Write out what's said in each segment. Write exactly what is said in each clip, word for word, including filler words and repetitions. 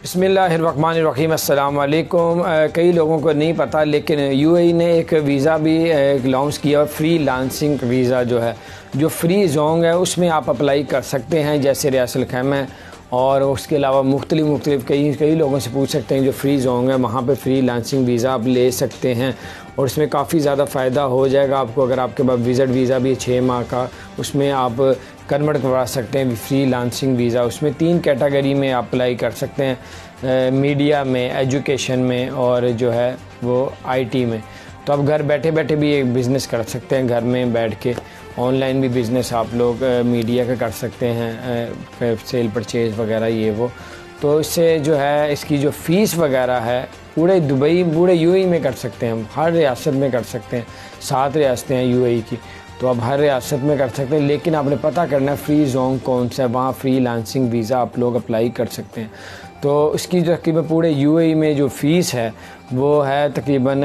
बिस्मिल्लाहिर्रहमानिर्रहीम अस्सलाम वालेकुम। कई लोगों को नहीं पता, लेकिन यूएई ने एक वीज़ा भी लॉन्च किया, फ्री लांसिंग वीज़ा जो है, जो फ्री जोन है उसमें आप अप्लाई कर सकते हैं, जैसे रियासत खैमा है। और उसके अलावा मुख्तलिफ मुख्तलिफ कई कई लोगों से पूछ सकते हैं जो फ्री जोन है वहाँ पे फ्री लांसिंग वीज़ा आप ले सकते हैं। और इसमें काफ़ी ज़्यादा फ़ायदा हो जाएगा आपको। अगर आपके पास विज़िट वीज़ा भी छः माह का, उसमें आप कन्वर्ट करवा सकते हैं फ्री लांसिंग वीज़ा। उसमें तीन कैटेगरी में अप्लाई कर सकते हैं, मीडिया में, एजुकेशन में और जो है वो आईटी में। तो आप घर बैठे बैठे भी एक बिज़नेस कर सकते हैं, घर में बैठ के ऑनलाइन भी बिज़नेस आप लोग मीडिया का कर सकते हैं, सेल परचेज़ वगैरह ये वो। तो इससे जो है इसकी जो फ़ीस वगैरह है पूरे दुबई पूरे यूएई में कर सकते हैं हम, हर रियासत में कर सकते हैं। सात रियासतें हैं यूएई की, तो आप हर रियासत में कर सकते हैं। लेकिन आपने पता करना है फ्री जोन कौन सा है, वहाँ फ्री लांसिंग वीज़ा आप लोग अप्लाई कर सकते हैं। तो इसकी जो तकरीबन पूरे यूएई में जो फ़ीस है वो है तकरीबन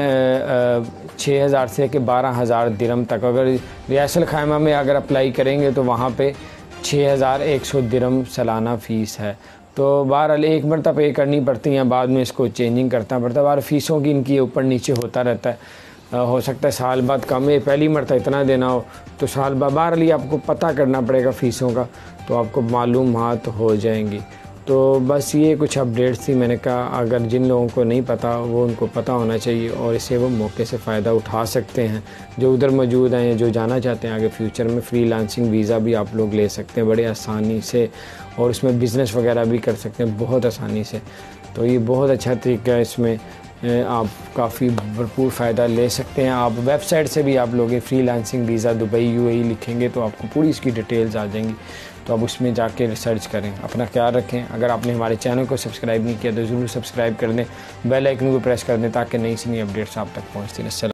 छः हज़ार से के बारह हज़ार दिरहम तक। अगर रियासत खैमा में अगर अप्लाई करेंगे तो वहाँ पे छः हज़ार एक सौ दिरहम सालाना फ़ीस है। तो बहरहाल एक मरतबा पे करनी पड़ती है, बाद में इसको चेंजिंग करना पड़ता है। बार फ़ीसों की इनकी ऊपर नीचे होता रहता है, हो सकता है साल बाद कम है, पहली मरतबा इतना देना हो तो साल बाद। बहरहाल आपको पता करना पड़ेगा फ़ीसों का, तो आपको मालूमात हो जाएंगी। तो बस ये कुछ अपडेट्स थी, मैंने कहा अगर जिन लोगों को नहीं पता वो उनको पता होना चाहिए और इससे वो मौके से फ़ायदा उठा सकते हैं जो उधर मौजूद हैं, जो जाना चाहते हैं आगे फ्यूचर में। फ्री लांसिंग वीज़ा भी आप लोग ले सकते हैं बड़े आसानी से, और इसमें बिज़नेस वगैरह भी कर सकते हैं बहुत आसानी से। तो ये बहुत अच्छा तरीका है, इसमें आप काफ़ी भरपूर फ़ायदा ले सकते हैं। आप वेबसाइट से भी आप लोग freelancing visa Dubai UAE लिखेंगे तो आपको पूरी इसकी डिटेल्स आ जाएंगी, तो आप उसमें जाके रिसर्च करें। अपना ख्याल रखें। अगर आपने हमारे चैनल को सब्सक्राइब नहीं किया तो ज़रूर सब्सक्राइब कर दें, बेल आइकन को प्रेस कर दें ताकि नई से नई अपडेट्स आप तक पहुँचती रहें।